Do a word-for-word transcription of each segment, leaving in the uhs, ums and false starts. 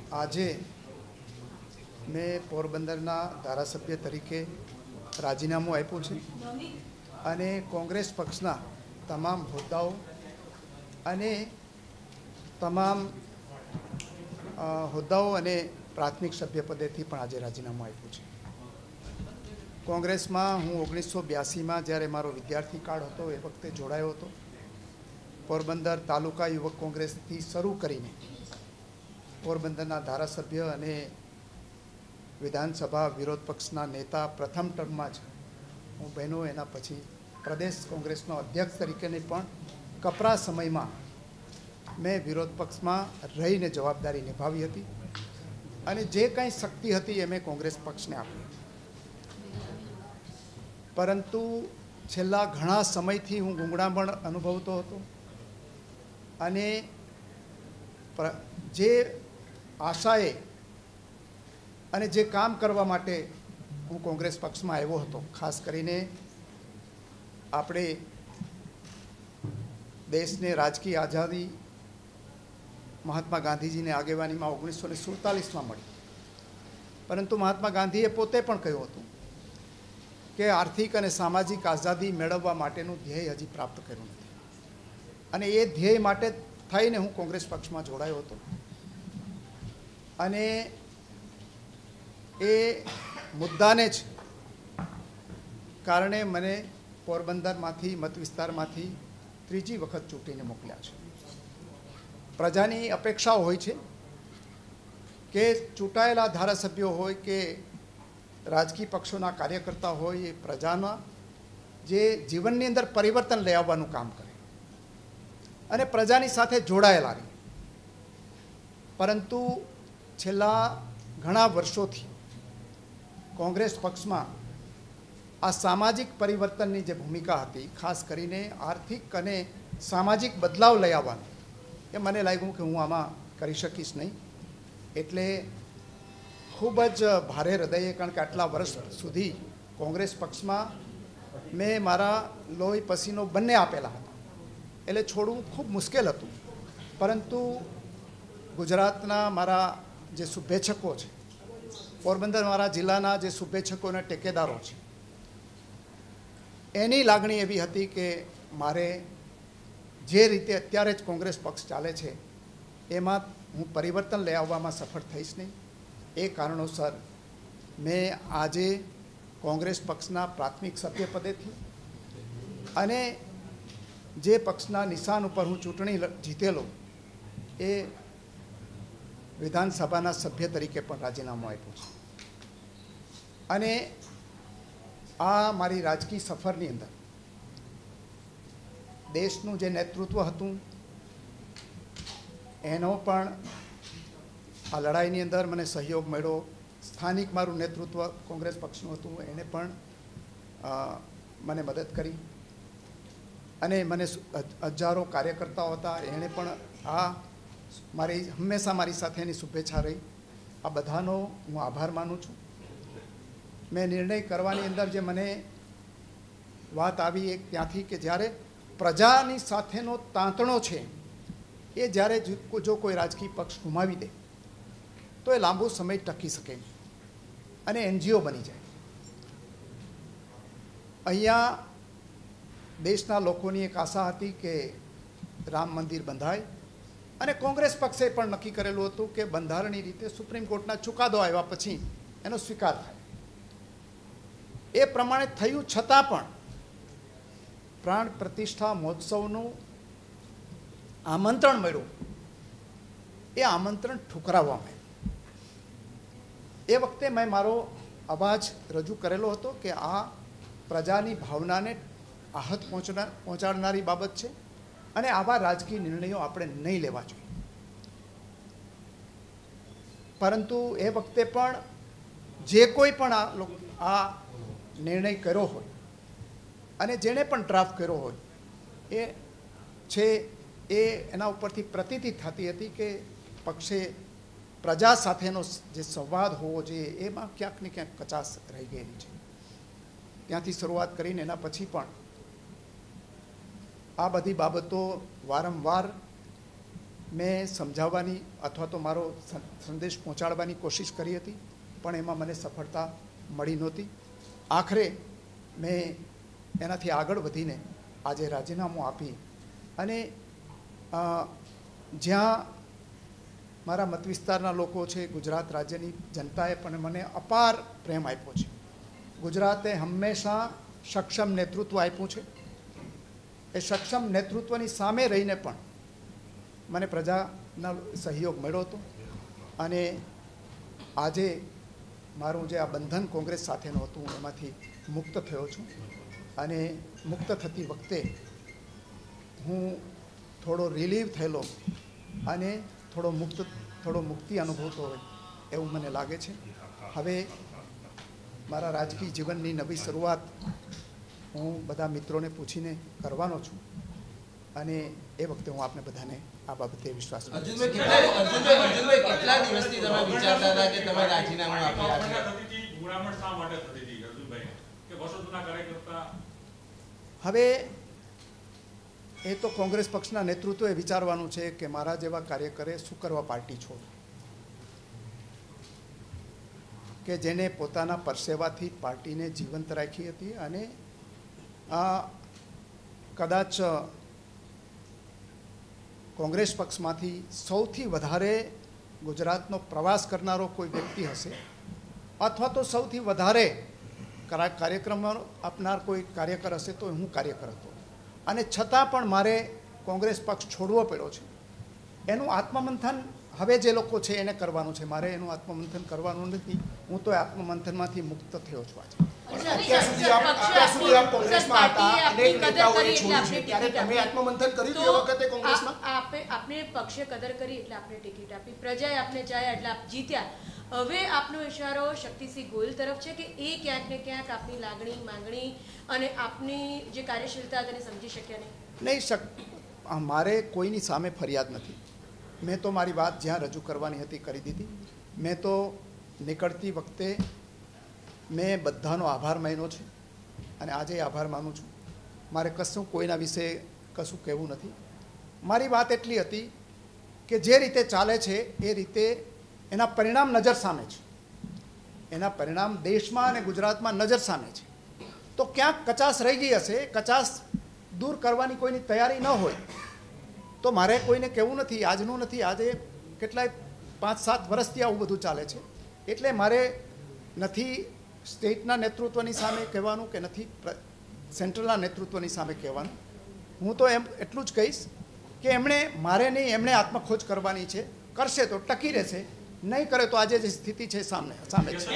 આજે મેં પોરબંદરના ધારાસભ્ય તરીકે રાજીનામું આપ્યું છે અને કોંગ્રેસ પક્ષના તમામ હોદ્દાઓ અને તમામ હોદ્દાઓ અને પ્રાથમિક સભ્યપદેથી પણ આજે રાજીનામું આપ્યું છે. કોંગ્રેસમાં હું ઓગણીસો બ્યાસીમાં જ્યારે મારો વિદ્યાર્થી કાળ હતો એ વખતે જોડાયો હતો. પોરબંદર તાલુકા યુવક કોંગ્રેસથી શરૂ કરીને પોરબંદરના ધારાસભ્ય અને વિધાનસભા વિરોધ પક્ષના નેતા પ્રથમ ટર્મમાં જ હું બહેનો, એના પછી પ્રદેશ કોંગ્રેસનો અધ્યક્ષ તરીકેની પણ કપરા સમયમાં મેં વિરોધ પક્ષમાં રહીને જવાબદારી નિભાવી હતી અને જે કંઈ શક્તિ હતી એ મેં કોંગ્રેસ પક્ષને આપી. પરંતુ છેલ્લા ઘણા સમયથી હું ગૂંગળામણ અનુભવતો હતો અને જે આશાએ અને જે કામ કરવા માટે હું કોંગ્રેસ પક્ષમાં આવ્યો હતો, ખાસ કરીને આપણે દેશને રાજકીય આઝાદી મહાત્મા ગાંધીજીની આગેવાનીમાં ઓગણીસો ને સુડતાલીસમાં મળી. પરંતુ મહાત્મા ગાંધીએ પોતે પણ કહ્યું હતું કે આર્થિક અને સામાજિક આઝાદી મેળવવા માટેનું ધ્યેય હજી પ્રાપ્ત કર્યું નથી અને એ ધ્યેય માટે થઈને હું કોંગ્રેસ પક્ષમાં જોડાયો હતો. અને એ મુદ્દાને જ કારણે મને પોરબંદરમાંથી મત વિસ્તારમાંથી ત્રીજી વખત ચૂંટીને મોકલ્યા છે. પ્રજાની અપેક્ષાઓ હોય છે કે ચૂંટાયેલા ધારાસભ્યો હોય કે રાજકીય પક્ષોના કાર્યકર્તા હોય, એ પ્રજાના જે જીવનની અંદર પરિવર્તન લઈ આવવાનું કામ કરે અને પ્રજાની સાથે જોડાયેલા રહે. પરંતુ છેલ્લા ઘણા વર્ષોથી કોંગ્રેસ પક્ષમાં આ સામાજિક પરિવર્તનની જે ભૂમિકા હતી, ખાસ કરીને આર્થિક અને સામાજિક બદલાવ લઈ આવવાનો, એ મને લાગ્યું કે હું આમાં કરી શકીશ નહીં. એટલે ખૂબ જ ભારે હૃદયે, કારણ કે આટલા વર્ષ સુધી કોંગ્રેસ પક્ષમાં મેં મારા લોહી પસીનો બંને આપેલા હતા, એટલે છોડવું ખૂબ મુશ્કેલ હતું. પરંતુ ગુજરાતના મારા જે શુભેચ્છકો છે, પોરબંદર મારા જિલ્લાના જે શુભેચ્છકો અને ટેકેદારો છે, એની લાગણી એવી હતી કે મારે જે રીતે અત્યારે જ કોંગ્રેસ પક્ષ ચાલે છે એમાં હું પરિવર્તન લઈ આવવામાં સફળ થઈશ નહીં. એ કારણોસર મેં આજે કોંગ્રેસ પક્ષના પ્રાથમિક સભ્યપદેથી અને જે પક્ષના નિશાન ઉપર હું ચૂંટણી જીતેલો એ વિધાનસભાના સભ્ય તરીકે પણ રાજીનામું આપ્યું છે. અને આ મારી રાજકીય સફરની અંદર દેશનું જે નેતૃત્વ હતું એનો પણ આ લડાઈની અંદર મને સહયોગ મળ્યો. સ્થાનિક મારું નેતૃત્વ કોંગ્રેસ પક્ષનું હતું, એણે પણ મને મદદ કરી અને મને હજારો કાર્યકર્તાઓ હતા, એણે પણ આ મારી હંમેશા મારી સાથેની શુભેચ્છા રહી. આ બધાનો હું આભાર માનું છું. મેં નિર્ણય કરવાની અંદર જે મને વાત આવી એક ત્યાંથી કે જ્યારે પ્રજાની સાથેનો તાંતણો છે એ જ્યારે જો કોઈ રાજકીય પક્ષ ગુમાવી દે તો એ લાંબો સમય ટકી શકે નહીં અને એનજીઓ બની જાય. અહીંયા દેશના લોકોની એક આશા હતી કે રામ મંદિર બંધાય અને કોંગ્રેસ પક્ષે પણ નક્કી કરેલું હતું કે બંધારણીય રીતે સુપ્રીમ કોર્ટના ચુકાદો આવ્યા પછી એનો સ્વીકાર થાય. એ પ્રમાણે થયું છતાં પણ પ્રાણ પ્રતિષ્ઠા મહોત્સવનું આમંત્રણ મળ્યું, એ આમંત્રણ ઠુકરાવવામાં આવ્યું. એ વખતે મેં મારો અવાજ રજૂ કરેલો હતો કે આ પ્રજાની ભાવનાને આહત પહોંચનાર પહોંચાડનારી બાબત છે અને આવા રાજકીય નિર્ણયો આપણે નહીં લેવા જોઈએ. પરંતુ એ વખતે પણ જે કોઈ પણ આ આ નિર્ણય કર્યો હોય અને જેણે પણ ડ્રાફ્ટ કર્યો હોય એ છે એ એના ઉપરથી પ્રતીતિ થતી હતી કે પક્ષે પ્રજા સાથેનો જે સંવાદ હોવો જોઈએ એમાં ક્યાંક ને ક્યાંક કચાશ રહી ગયેલી છે. ત્યાંથી શરૂઆત કરીને એના પછી પણ આ બધી બાબતો વારંવાર મેં સમજાવવાની અથવા તો મારો સંદેશ પહોંચાડવાની કોશિશ કરી હતી, પણ એમાં મને સફળતા મળી નહોતી. આખરે મેં એનાથી આગળ વધીને આજે રાજીનામું આપી અને જ્યાં મારા મત વિસ્તારના લોકો છે, ગુજરાત રાજ્યની જનતાએ પણ મને અપાર પ્રેમ આપ્યો છે. ગુજરાતે હંમેશા સક્ષમ નેતૃત્વ આપ્યું છે. એ સક્ષમ નેતૃત્વની સામે રહીને પણ મને પ્રજાનો સહયોગ મળ્યો હતો અને આજે મારું જે આ બંધન કોંગ્રેસ સાથેનું હતું એમાંથી મુક્ત થયો છું. અને મુક્ત થતી વખતે હું થોડો રિલીવ થયેલો અને થોડો મુક્ત થોડો મુક્તિ અનુભવતો હોય એવું મને લાગે છે. હવે મારા રાજકીય જીવનની નવી શરૂઆત હું બધા મિત્રોને પૂછીને કરવાનો છું અને એ વખતે હું આપને બધાને આ બાબતે વિશ્વાસ કરું છું. કેટલા દિવસથી તમે વિચારતા હતા કે તમે રાજીનામું આપ્યા છે? હવે એ તો કોંગ્રેસ પક્ષના નેતૃત્વએ વિચારવાનું છે કે મારા જેવા કાર્યકરે શું કરવા પાર્ટી છોડ, કે જેને પોતાના પરસેવાથી પાર્ટીને જીવંત રાખી હતી અને આ કદાચ કોંગ્રેસ પક્ષમાંથી સૌથી વધારે ગુજરાતનો પ્રવાસ કરનારો કોઈ વ્યક્તિ હશે અથવા તો સૌથી વધારે કાર્યક્રમ આપનાર કોઈ કાર્યકર હશે તો હું કાર્યકર હતો. અને છતાં પણ મારે કોંગ્રેસ પક્ષ છોડવો પડ્યો છે. એનું આત્મમંથન હવે જે લોકો છે એને કરવાનું છે, મારે એનું આત્મમંથન કરવાનું નથી. હું તો આત્મમંથનમાંથી મુક્ત થયો છું. આજે અત્યાર સુધી આપ અત્યાર સુધી આપ કોંગ્રેસમાં હતા, અનેક નેતાઓએ છોડ્યું છે, ત્યારે તમે આત્મમંથન કર્યું તે વખતે કોંગ્રેસમાં? આપે આપને પક્ષે કદર કરી એટલે આપને ટિકિટ આપી, પ્રજાએ આપને ચાહ્યા એટલે આપ જીત્યા. હવે આપનો ઇશારો શક્તિસિંહ ગોહિલ તરફ છે કે એ ક્યાંક ને ક્યાંક આપની લાગણી માંગણી અને આપની જે કાર્યશીલતા તેને સમજી શક્યા નહીં? નહીં શક મારે કોઈની સામે ફરિયાદ નથી. મેં તો મારી વાત જ્યાં રજૂ કરવાની હતી કરી દીધી. મેં તો નીકળતી વખતે મેં બધાનો આભાર માન્યો છે અને આજે આભાર માનું છું. મારે કશું કોઈના વિશે કશું કહેવું નથી. મારી વાત એટલી હતી કે જે રીતે ચાલે છે એ રીતે એના પરિણામ નજર સામે છે. એના પરિણામ દેશમાં અને ગુજરાતમાં નજર સામે છે. તો ક્યાંક કચાશ રહી ગઈ હશે, કચાશ દૂર કરવાની કોઈની તૈયારી ન હોય તો મારે કોઈને કહેવું નથી. આજનું નથી, આજે કેટલાય પાંચ સાત વર્ષથી આવું બધું ચાલે છે. એટલે મારે નથી સ્ટેટના નેતૃત્વની સામે કહેવાનું કે નથી સેન્ટ્રલના નેતૃત્વની સામે કહેવાનું. હું તો એમ એટલું જ કહીશ કે એમણે મારે નહીં, એમણે આત્મખોજ કરવાની છે. કરશે તો ટકી રહેશે, નહીં કરે તો આજે જે સ્થિતિ છે સામે સામે છે.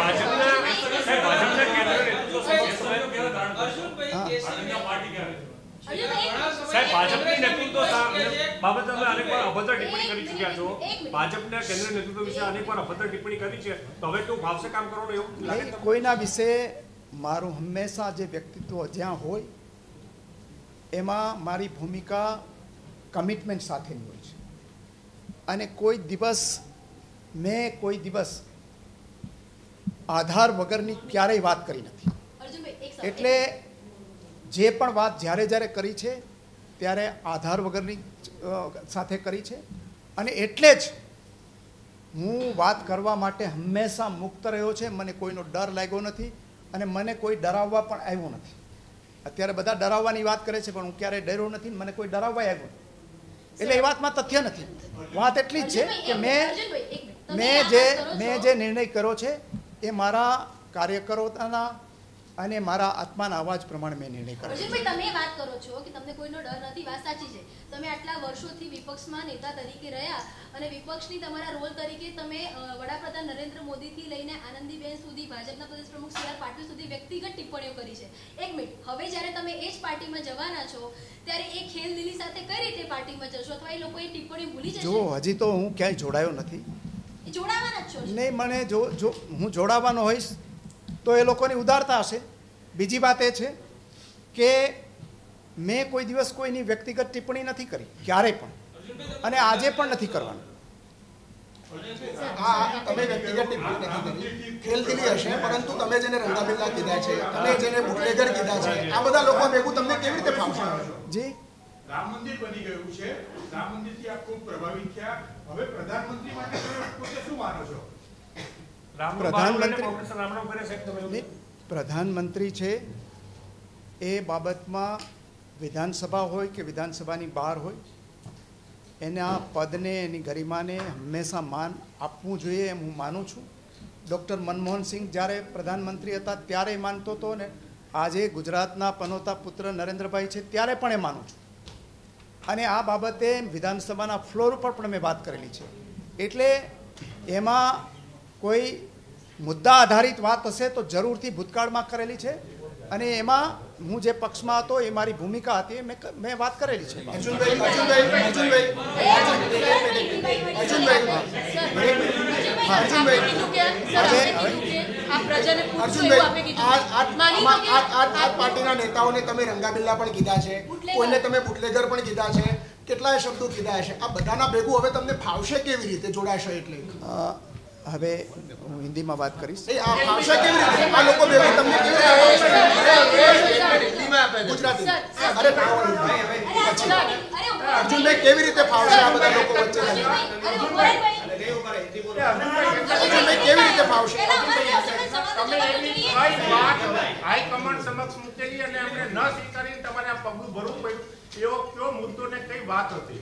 સાહેબ, ભાજપની નેતૃત્વ બાબતે તમે અનેકવાર અભદ્ર ટિપ્પણી કરી ચૂક્યા છો. ભાજપના કેન્દ્રીય નેતૃત્વ વિશે અનેકવાર અભદ્ર ટિપ્પણી કરી છે, તો હવે કેવું ભાવશે કામ કરવાનું એવું લાગે? કોઈના વિશે મારું હંમેશા જે વ્યક્તિત્વ જ્યાં હોય એમાં મારી ભૂમિકા કમિટમેન્ટ સાથેની હોય છે. અને કોઈ દિવસ મેં કોઈ દિવસ આધાર વગરની ક્યારેય વાત કરી નથી. એટલે જે પણ વાત જ્યારે જ્યારે કરી છે ત્યારે આધાર વગરની સાથે કરી છે. અને એટલે જ હું વાત કરવા માટે હંમેશા મુક્ત રહ્યો છે. મને કોઈનો ડર લાગ્યો નથી અને મને કોઈ ડરાવવા પણ આવ્યું નથી. અત્યારે બધા ડરાવવાની વાત કરે છે પણ હું ક્યારેય ડર્યો નથી, મને કોઈ ડરાવવા આવ્યું નથી. એટલે એ વાતમાં તથ્ય નથી. વાત એટલી જ છે કે મેં મેં જે મેં જે નિર્ણય કર્યો છે એ મારા કાર્યકરોના અને મારા આત્માના અવાજ પ્રમાણે મેં નિર્ણય કર્યો. અર્જુનભાઈ, તમે વાત કરો છો કે તમને કોઈનો ડર નથી, વાત સાચી છે. તમે આટલા વર્ષોથી વિપક્ષમાં નેતા તરીકે રહ્યા અને વિપક્ષની તમારા રોલ તરીકે તમે વડાપ્રધાન નરેન્દ્ર મોદીથી લઈને આનંદીબેન સુધી, ભાજપના પ્રદેશ પ્રમુખ સી આર પાટીલ સુધી વ્યક્તિગત ટિપ્પણીઓ કરી છે. એક મિનિટ, હવે જ્યારે તમે એ જ પાર્ટીમાં જવાના છો ત્યારે એ ખેલદિલી સાથે કઈ રીતે પાર્ટીમાં જશો અથવા એ લોકો એ ટિપ્પણી ભૂલી જશે? જો હજી તો હું ક્યાંય જોડાયો નથી. જોડાવાના જ છો? નહીં, મને જો જો હું જોડાવાનો હોઈશ તો એ લોકોની ઉદારતા હશે. બીજી વાત એ છે કે મેં કોઈ દિવસ કોઈની વ્યક્તિગત ટિપ્પણી નથી કરી ક્યારેય પણ, અને આજે પણ નથી કરવાનું. તમે વ્યક્તિગત ટિપ્પણી નથી કરી, ખેલદિલી હશે, પરંતુ તમે જેને રંગાબિલ્લા કીધા છે, તમે જેને બુટલેગર કીધા છે, આ બધા લોકો ભેગું તમને કેવી રીતે ફાવશે? જી, રામ મંદિર બની ગયું છે, રામ મંદિરથી આપ ખૂબ પ્રભાવિત થયા, હવે પ્રધાનમંત્રી માટે તમે પોતે શું માનો છો? પ્રધાનમંત્રી પ્રધાનમંત્રી છે એ બાબતમાં વિધાનસભા હોય કે વિધાનસભાની બહાર હોય એના પદને એની ગરિમાને હંમેશા માન આપવું જોઈએ એમ હું માનું છું. ડૉક્ટર મનમોહન સિંહ જ્યારે પ્રધાનમંત્રી હતા ત્યારે માનતો હતો ને આજે ગુજરાતના પનોતા પુત્ર નરેન્દ્રભાઈ છે ત્યારે પણ એ માનું છું. અને આ બાબતે વિધાનસભાના ફ્લોર ઉપર પણ મેં વાત કરેલી છે. એટલે એમાં કોઈ મુદ્દા આધારિત વાત હશે તો જરૂરથી ભૂતકાળમાં કરેલી છે અને એમાં હું જે પક્ષમાં હતો એ મારી ભૂમિકા હતી મેં મેં વાત કરેલી છે. અર્જુનભાઈ અર્જુનભાઈ અર્જુનભાઈ અર્જુનભાઈ પાર્ટીના નેતાઓને તમે રંગાબિલ્લા પણ કીધા છે, કોઈને તમે બુટલેગર પણ કીધા છે, કેટલાય શબ્દો કીધા છે. આ બધાના ભેગું હવે તમને ફાવશે કેવી રીતે જોડાશો? એટલે હવે હું હિન્દીમાં વાત કરીશ. આ ફાવશે કેવી રીતે? આ લોકો ભેગું તમને કેવી રીતે ગુજરાતી અરે અર્જુનભાઈ કેવી રીતે ફાવશે આ બધા લોકો વચ્ચે? અર્જુનભાઈ કેવી રીતે ફાવશે? તમે એવી કઈ વાત હાઈકમાન્ડ સમક્ષ મૂકેલી અને એમને ન સ્વીકારીને તમારે આ પગલું ભરવું પડ્યું, એવો કયો મુદ્દો ને કઈ વાત હતી?